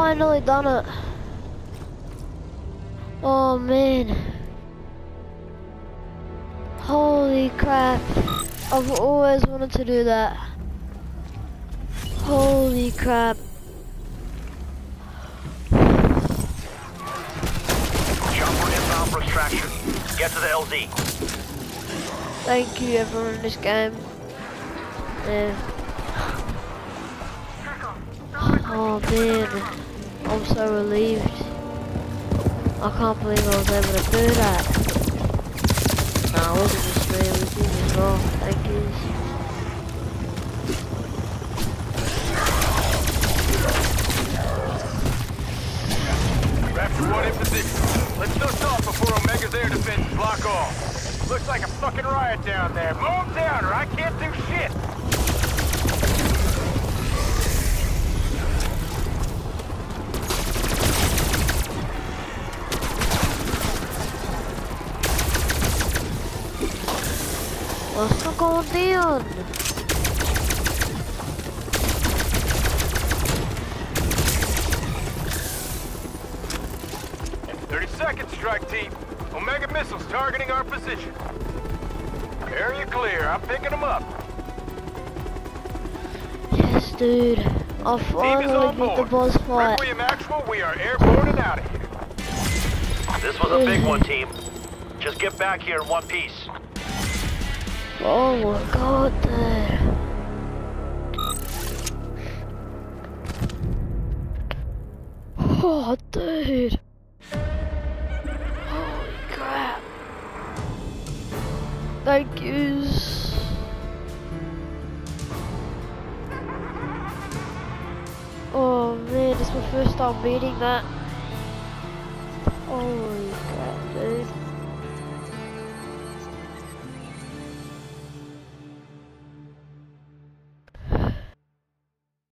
finally done it. Oh man. Holy crap. I've always wanted to do that. Holy crap. Chopper inbound for extraction. Get to the LZ. Thank you everyone in this game. Yeah. Oh man. I'm so relieved. I can't believe I was able to do that. Nah, it wasn't just me, it was you as well. Thank you. Raptor 1 in position. Let's dust off before Omega's air defense block off. Looks like a fucking riot down there. Mow them down or I can't do shit. What's not going down? 30 seconds, strike team. Omega missiles targeting our position. Area clear. I'm picking them up. Yes, dude. I Team is finally on beat the board. boss fight. Requiem Actual, we are airborne and out of here. This was a big one, team. Just get back here in one piece. Oh my god, dude. Oh, dude. Holy crap. Thank yous. Oh man, this is my first time beating that. Holy crap, dude.